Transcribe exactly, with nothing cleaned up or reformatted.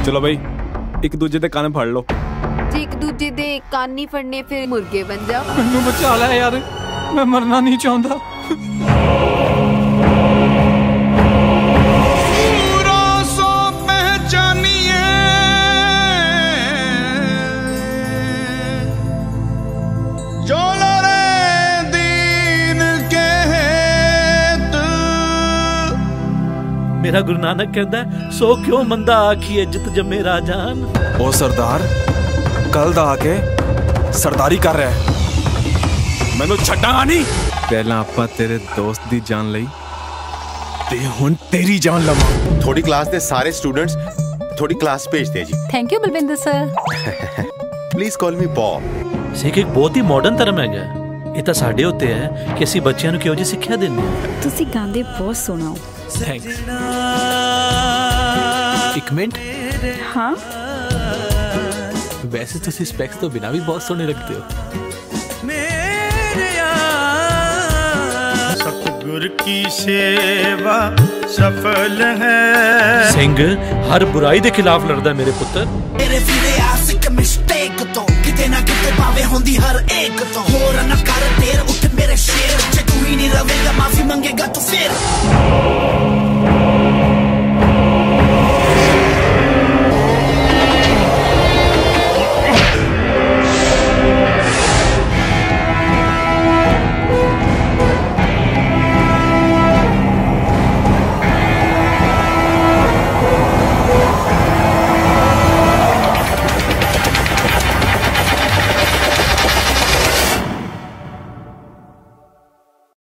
चलो भाई एक दूजे दे कान फड़ लो। जे एक दूजे दे कान नहीं फड़ने फिर मुर्गे बन जाओ। मैनू बचा ले यार, मैं मरना नहीं चाहता। मेरा गुरु नानक कहता है सो क्यों मंदा आखी इज्जत जमे राजान। ओ सरदार कल दा आके सरदारी कर रहा है, मैनू छड्डांगा नहीं। पहला आपां तेरे दोस्त दी जान लई ते हुण तेरी जान लवां। थोड़ी क्लास दे सारे स्टूडेंट्स थोड़ी क्लास भेजते हैं जी। Thank you Balwinder sir. Please call me पॉ। सिख एक बहुत ही मॉडर्न धर्म है, ये तो साडे उत्ते है कि असीं बच्चियां नूं किहो जी सिक्ख्या दिंदे हां। तुसीं गांदे बहुत सोहना हो। थैंक्स। एक मिनट। हाँ वैसे तुसीं स्पेक्स तो बिना भी बहुत सोहने लगते हो। सतगुर की सेवा सफल है। सिंह हर बुराई के खिलाफ लड़दा मेरे पुत्र। मेरे फिरे आसिक मिस्टेक तो किते ना किते पावे होंदी हर एक तो। होर ना कर देर उठ मेरे शेर, जे तू ही नहीं रवेगा